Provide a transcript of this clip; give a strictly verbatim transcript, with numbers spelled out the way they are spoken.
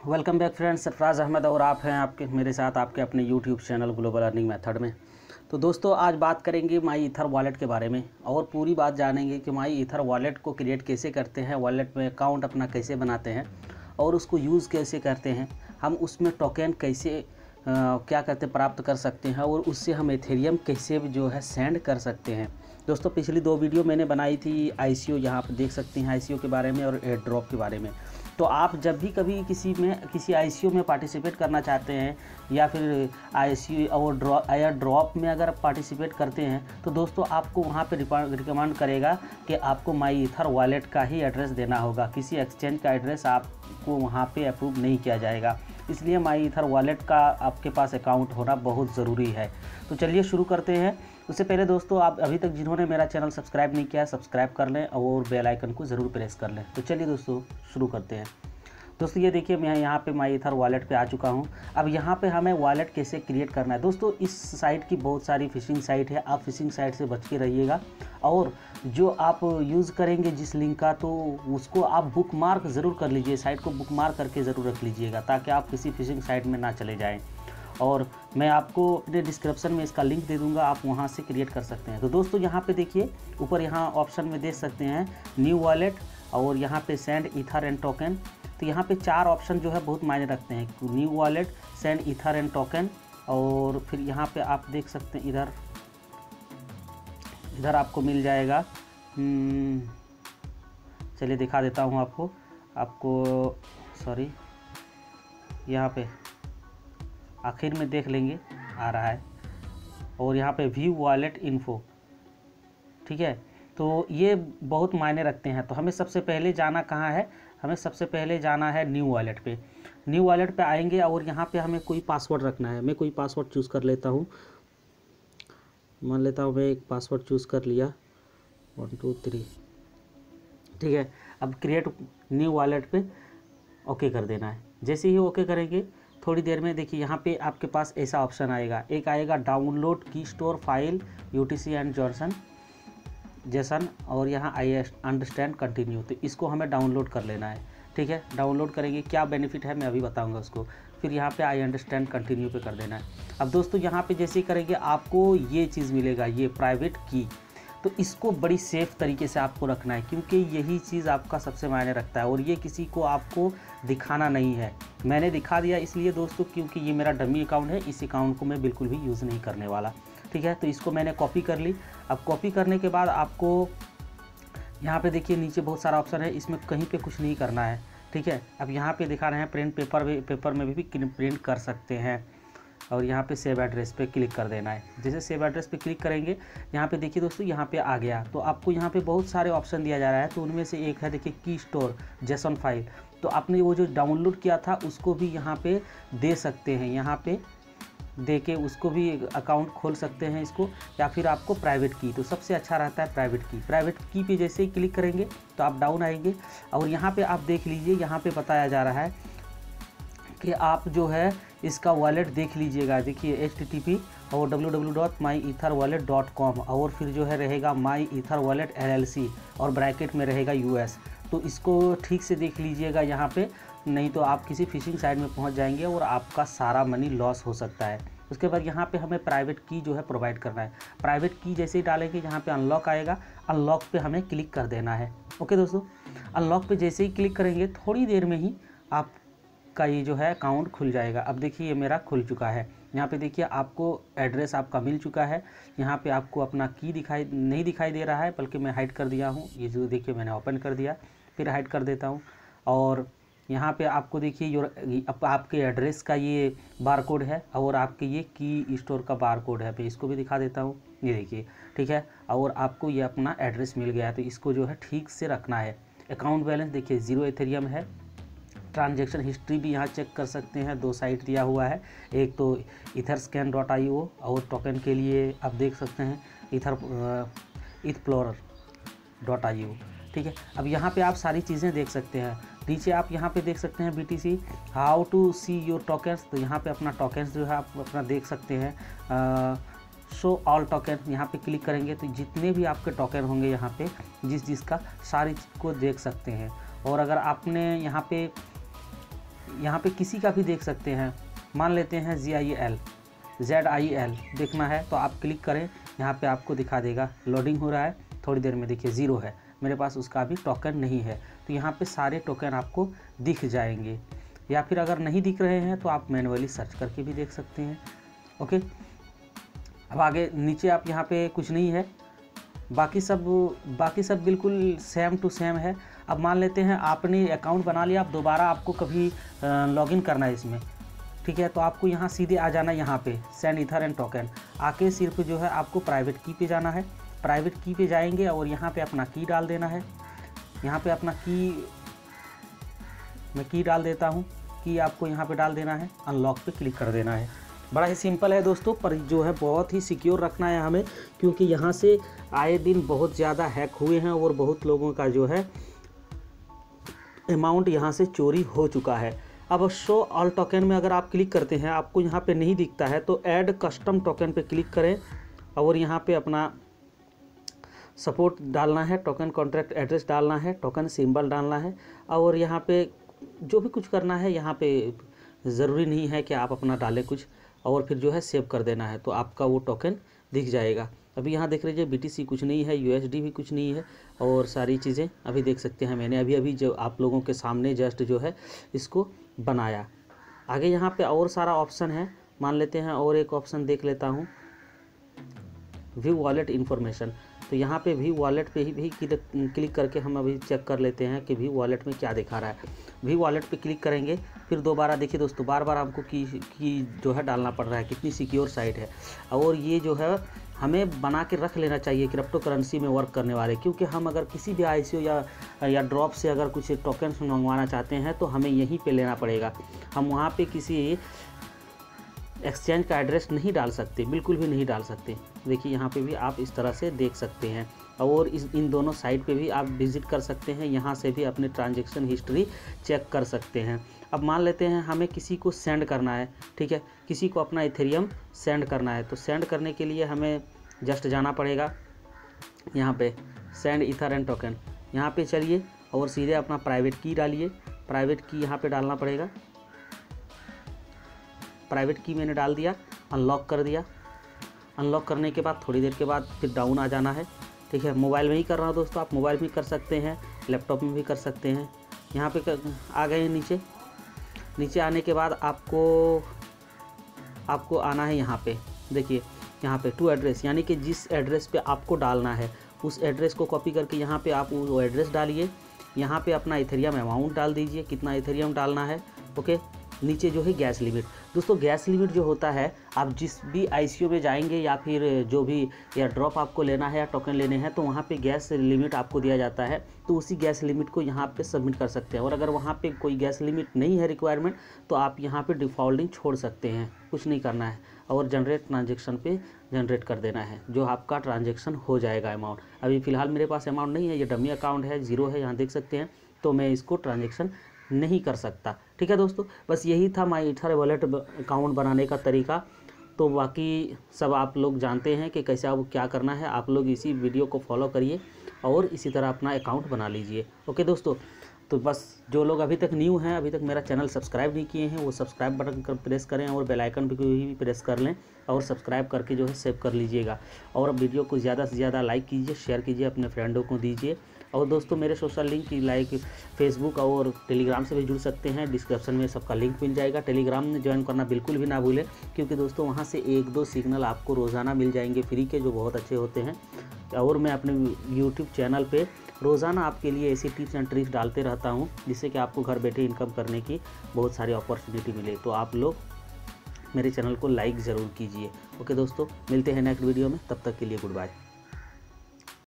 Welcome back friends, Sarfaraz Ahmed और आप हैं आपके मेरे साथ आपके अपने YouTube channel global earning method में। तो दोस्तों आज बात करेंगे माई ईथर वॉलेट के बारे में और पूरी बात जानेंगे कि माई ईथर वॉलेट को क्रिएट कैसे करते हैं, वॉलेट में अकाउंट अपना कैसे बनाते हैं और उसको यूज़ कैसे करते हैं, हम उसमें टोकन कैसे आ, क्या कहते हैं प्राप्त कर सकते हैं और उससे हम एथेरियम कैसे जो है सेंड कर सकते हैं। दोस्तों पिछली दो वीडियो मैंने बनाई थी आईसीओ, यहाँ पर देख सकते हैं आईसीओ के बारे में और एयर ड्रॉप के बारे में। तो आप जब भी कभी किसी में किसी आईसीओ में पार्टिसिपेट करना चाहते हैं या फिर आईसीओ और ड्रॉ एयर ड्रॉप में अगर पार्टिसिपेट करते हैं तो दोस्तों आपको वहाँ पे रिकमेंड करेगा कि आपको माई ईथर वॉलेट का ही एड्रेस देना होगा। किसी एक्सचेंज का एड्रेस आपको वहाँ पे अप्रूव नहीं किया जाएगा, इसलिए माई ईथर वॉलेट का आपके पास अकाउंट होना बहुत ज़रूरी है। तो चलिए शुरू करते हैं। उससे पहले दोस्तों आप अभी तक जिन्होंने मेरा चैनल सब्सक्राइब नहीं किया है सब्सक्राइब कर लें और बेल आइकन को ज़रूर प्रेस कर लें। तो चलिए दोस्तों शुरू करते हैं। दोस्तों ये देखिए मैं यहाँ पे माई ईथर वॉलेट पे आ चुका हूँ। अब यहाँ पे हमें वॉलेट कैसे क्रिएट करना है। दोस्तों इस साइट की बहुत सारी फ़िशिंग साइट है, आप फ़िशिंग साइट से बच के रहिएगा और जो आप यूज़ करेंगे जिस लिंक का तो उसको आप बुक मार्क ज़रूर कर लीजिए, साइट को बुक मार्क करके ज़रूर रख लीजिएगा ताकि आप किसी फ़िशिंग साइट में ना चले जाएँ। और मैं आपको अपने डिस्क्रिप्शन में इसका लिंक दे दूंगा, आप वहां से क्रिएट कर सकते हैं। तो दोस्तों यहाँ पे देखिए ऊपर यहाँ ऑप्शन में देख सकते हैं न्यू वॉलेट और यहाँ पे सेंड ईथर एंड टोकन। तो यहाँ पे चार ऑप्शन जो है बहुत मायने रखते हैं, new wallet, send ether and token और फिर यहाँ पे आप देख सकते हैं इधर इधर आपको मिल जाएगा। चलिए दिखा देता हूँ आपको आपको सॉरी यहाँ पे आखिर में देख लेंगे आ रहा है और यहाँ पे व्यू वॉलेट इन्फो, ठीक है। तो ये बहुत मायने रखते हैं। तो हमें सबसे पहले जाना कहाँ है, हमें सबसे पहले जाना है न्यू वॉलेट पे। न्यू वॉलेट पे आएंगे और यहाँ पे हमें कोई पासवर्ड रखना है। मैं कोई पासवर्ड चूज़ कर लेता हूँ, मान लेता हूँ मैं एक पासवर्ड चूज़ कर लिया वन टू थ्री, ठीक है। अब क्रिएट न्यू वॉलेट पे ओके कर देना है। जैसे ही ओके करेंगे थोड़ी देर में देखिए यहाँ पे आपके पास ऐसा ऑप्शन आएगा, एक आएगा download key store file UTC and जॉर्सन जेसन और यहाँ आई अंडरस्टैंड कंटिन्यू। तो इसको हमें डाउनलोड कर लेना है, ठीक है। डाउनलोड करेंगे, क्या बेनिफिट है मैं अभी बताऊंगा उसको। फिर यहाँ पे आई अंडरस्टैंड कंटिन्यू पे कर देना है। अब दोस्तों यहाँ पे जैसे ही करेंगे आपको ये चीज़ मिलेगा, ये प्राइवेट की। तो इसको बड़ी सेफ़ तरीके से आपको रखना है क्योंकि यही चीज़ आपका सबसे मायने रखता है और ये किसी को आपको दिखाना नहीं है। मैंने दिखा दिया इसलिए दोस्तों क्योंकि ये मेरा डमी अकाउंट है, इस अकाउंट को मैं बिल्कुल भी यूज़ नहीं करने वाला, ठीक है। तो इसको मैंने कॉपी कर ली। अब कॉपी करने के बाद आपको यहाँ पे देखिए नीचे बहुत सारा ऑप्शन है, इसमें कहीं पे कुछ नहीं करना है, ठीक है। अब यहाँ पे दिखा रहे हैं प्रिंट पेपर भी, पेपर में भी, भी प्रिंट कर सकते हैं और यहाँ पे सेव एड्रेस पे क्लिक कर देना है। जैसे सेव एड्रेस पे क्लिक करेंगे यहाँ पे देखिए दोस्तों यहाँ पे आ गया। तो आपको यहाँ पे बहुत सारे ऑप्शन दिया जा रहा है, तो उनमें से एक है देखिए की स्टोर जेसन फाइल। तो आपने वो जो डाउनलोड किया था उसको भी यहाँ पे दे सकते हैं, यहाँ पे दे के उसको भी अकाउंट खोल सकते हैं इसको, या फिर आपको प्राइवेट की। तो सबसे अच्छा रहता है प्राइवेट की। प्राइवेट की पे जैसे ही क्लिक करेंगे तो आप डाउन आएंगे और यहाँ पे आप देख लीजिए, यहाँ पे बताया जा रहा है कि आप जो है इसका वॉलेट देख लीजिएगा। देखिए एच टी टी पी और W W W dot my ether wallet dot com और फिर जो है रहेगा my ether wallet L L C और ब्रैकेट में रहेगा यू एस। तो इसको ठीक से देख लीजिएगा यहाँ पे, नहीं तो आप किसी फिशिंग साइट में पहुँच जाएंगे और आपका सारा मनी लॉस हो सकता है। उसके बाद यहाँ पे हमें प्राइवेट की जो है प्रोवाइड करना है। प्राइवेट की जैसे ही डालेंगे यहाँ पे अनलॉक आएगा, अनलॉक पे हमें क्लिक कर देना है। ओके दोस्तों, अनलॉक पे जैसे ही क्लिक करेंगे थोड़ी देर में ही आप का ये जो है अकाउंट खुल जाएगा। अब देखिए ये मेरा खुल चुका है। यहाँ पे देखिए आपको एड्रेस आपका मिल चुका है। यहाँ पे आपको अपना की दिखाई नहीं दिखाई दे रहा है, बल्कि मैं हाइड कर दिया हूँ। ये जो देखिए मैंने ओपन कर दिया, फिर हाइड कर देता हूँ। और यहाँ पे आपको देखिए योर आपके एड्रेस का ये बार कोड है और आपके ये की स्टोर का बार कोड है। मैं इसको भी दिखा देता हूँ, ये देखिए, ठीक है। और आपको ये अपना एड्रेस मिल गया है, तो इसको जो है ठीक से रखना है। अकाउंट बैलेंस देखिए ज़ीरो एथेरियम है। ट्रांजैक्शन हिस्ट्री भी यहाँ चेक कर सकते हैं, दो साइट दिया हुआ है, एक तो इथरस्कैन डॉट आई ओ और टोकन के लिए आप देख सकते हैं इथर इथप्लोरर डॉट आई ओ, ठीक है। अब यहाँ पे आप सारी चीज़ें देख सकते हैं। नीचे आप यहाँ पे देख सकते हैं B T C how to see your tokens. तो यहाँ पे अपना टोकन्स जो है आप अपना देख सकते हैं। शो ऑल टोकन यहाँ पे क्लिक करेंगे तो जितने भी आपके टोकन होंगे यहाँ पे जिस जिसका सारी को देख सकते हैं। और अगर आपने यहाँ पे यहाँ पे किसी का भी देख सकते हैं, मान लेते हैं G I L Z I L देखना है तो आप क्लिक करें, यहाँ पे आपको दिखा देगा, लोडिंग हो रहा है, थोड़ी देर में देखिए ज़ीरो है, मेरे पास उसका अभी टोकन नहीं है। तो यहाँ पे सारे टोकन आपको दिख जाएंगे, या फिर अगर नहीं दिख रहे हैं तो आप मैनुअली सर्च करके भी देख सकते हैं। ओके, अब आगे नीचे आप यहाँ पे कुछ नहीं है, बाकी सब बाकी सब बिल्कुल सेम टू सेम है। अब मान लेते हैं आपने अकाउंट बना लिया, अब दोबारा आपको कभी लॉगिन करना है इसमें, ठीक है, तो आपको यहाँ सीधे आ जाना है, यहाँ पे सेंड ईथर एंड टोकन आके सिर्फ जो है आपको प्राइवेट की पे जाना है। प्राइवेट की पे जाएंगे और यहाँ पे अपना की डाल देना है। यहाँ पे अपना की मैं की डाल देता हूँ, की आपको यहाँ पे डाल देना है, अनलॉक पे क्लिक कर देना है। बड़ा ही सिंपल है दोस्तों, पर जो है बहुत ही सिक्योर रखना है हमें, क्योंकि यहाँ से आए दिन बहुत ज़्यादा हैक हुए हैं और बहुत लोगों का जो है अमाउंट यहाँ से चोरी हो चुका है। अब शो ऑल टोकन में अगर आप क्लिक करते हैं, आपको यहाँ पे नहीं दिखता है तो ऐड कस्टम टोकन पे क्लिक करें और यहाँ पे अपना सपोर्ट डालना है, टोकन कॉन्ट्रैक्ट एड्रेस डालना है, टोकन सिंबल डालना है और यहाँ पे जो भी कुछ करना है, यहाँ पे ज़रूरी नहीं है कि आप अपना डालें कुछ, और फिर जो है सेव कर देना है तो आपका वो टोकन दिख जाएगा। अभी यहाँ देख लीजिए बी टी सी कुछ नहीं है, यू एस डी भी कुछ नहीं है और सारी चीज़ें अभी देख सकते हैं। मैंने अभी अभी जो आप लोगों के सामने जस्ट जो है इसको बनाया। आगे यहाँ पे और सारा ऑप्शन है, मान लेते हैं और एक ऑप्शन देख लेता हूँ, व्यू वॉलेट इन्फॉर्मेशन। तो यहाँ पे व्यू वॉलेट पे ही भी क्लिक करके हम अभी चेक कर लेते हैं कि व्यू वॉलेट में क्या दिखा रहा है। व्यू वॉलेट पे क्लिक करेंगे, फिर दोबारा देखिए दोस्तों, बार बार हमको की की जो है डालना पड़ रहा है, कितनी सिक्योर साइट है। और ये जो है हमें बना के रख लेना चाहिए क्रिप्टो करेंसी में वर्क करने वाले, क्योंकि हम अगर किसी भी आई सी ओ या या ड्रॉप से अगर कुछ टोकन मंगवाना चाहते हैं तो हमें यहीं पे लेना पड़ेगा। हम वहाँ पे किसी एक्सचेंज का एड्रेस नहीं डाल सकते, बिल्कुल भी नहीं डाल सकते। देखिए यहाँ पे भी आप इस तरह से देख सकते हैं और इस इन दोनों साइट पे भी आप विज़िट कर सकते हैं, यहाँ से भी अपने ट्रांजैक्शन हिस्ट्री चेक कर सकते हैं। अब मान लेते हैं हमें किसी को सेंड करना है, ठीक है, किसी को अपना इथेरियम सेंड करना है, तो सेंड करने के लिए हमें जस्ट जाना पड़ेगा यहाँ पे सेंड ईथर एंड टोकन, यहाँ पे चलिए और सीधे अपना प्राइवेट की डालिए। प्राइवेट की यहाँ पे डालना पड़ेगा, प्राइवेट की मैंने डाल दिया, अनलॉक कर दिया। अनलॉक करने के बाद थोड़ी देर के बाद फिर डाउन आ जाना है, ठीक है। मोबाइल में ही कर रहा हूँ दोस्तों, आप मोबाइल में कर सकते हैं, लैपटॉप में भी कर सकते हैं। यहाँ पे कर, आ गए नीचे। नीचे आने के बाद आपको आपको आना है यहाँ पे, देखिए यहाँ पे टू एड्रेस, यानी कि जिस एड्रेस पे आपको डालना है उस एड्रेस को कॉपी करके यहाँ पे आप वो एड्रेस डालिए। यहाँ पे अपना इथेरियम अमाउंट डाल दीजिए, कितना इथेरियम डालना है। ओके, नीचे जो है गैस लिमिट। दोस्तों गैस लिमिट जो होता है, आप जिस भी आईसीओ में जाएंगे या फिर जो भी या ड्रॉप आपको लेना है या टोकन लेने हैं तो वहाँ पे गैस लिमिट आपको दिया जाता है, तो उसी गैस लिमिट को यहाँ पे सबमिट कर सकते हैं। और अगर वहाँ पे कोई गैस लिमिट नहीं है रिक्वायरमेंट, तो आप यहाँ पे डिफ़ॉल्टिंग छोड़ सकते हैं, कुछ नहीं करना है और जनरेट ट्रांजेक्शन पे जनरेट कर देना है, जो आपका ट्रांजेक्शन हो जाएगा अमाउंट। अभी फ़िलहाल मेरे पास अमाउंट नहीं है, ये डमी अकाउंट है, ज़ीरो है, यहाँ देख सकते हैं, तो मैं इसको ट्रांजेक्शन नहीं कर सकता। ठीक है दोस्तों, बस यही था माई ईथर वॉलेट अकाउंट बनाने का तरीका। तो बाकी सब आप लोग जानते हैं कि कैसे आप क्या करना है। आप लोग इसी वीडियो को फॉलो करिए और इसी तरह अपना अकाउंट बना लीजिए। ओके दोस्तों, तो बस जो लोग अभी तक न्यू हैं, अभी तक मेरा चैनल सब्सक्राइब नहीं किए हैं, वो सब्सक्राइब बटन कर प्रेस करें और बेल आइकन भी भी प्रेस कर लें और सब्सक्राइब करके जो है सेव कर लीजिएगा। और वीडियो को ज़्यादा से ज़्यादा लाइक कीजिए, शेयर कीजिए, अपने फ्रेंडों को दीजिए। और दोस्तों मेरे सोशल लिंक की लाइक फेसबुक और टेलीग्राम से भी जुड़ सकते हैं, डिस्क्रिप्शन में सबका लिंक मिल जाएगा। टेलीग्राम में ज्वाइन करना बिल्कुल भी ना भूलें, क्योंकि दोस्तों वहाँ से एक दो सिग्नल आपको रोज़ाना मिल जाएंगे फ्री के, जो बहुत अच्छे होते हैं। और मैं अपने यूट्यूब चैनल पे रोज़ाना आपके लिए ऐसी टिप्स एंड ट्रिक्स डालते रहता हूँ, जिससे कि आपको घर बैठे इनकम करने की बहुत सारी अपॉर्चुनिटी मिले। तो आप लोग मेरे चैनल को लाइक ज़रूर कीजिए। ओके दोस्तों, मिलते हैं नेक्स्ट वीडियो में, तब तक के लिए गुड बाय।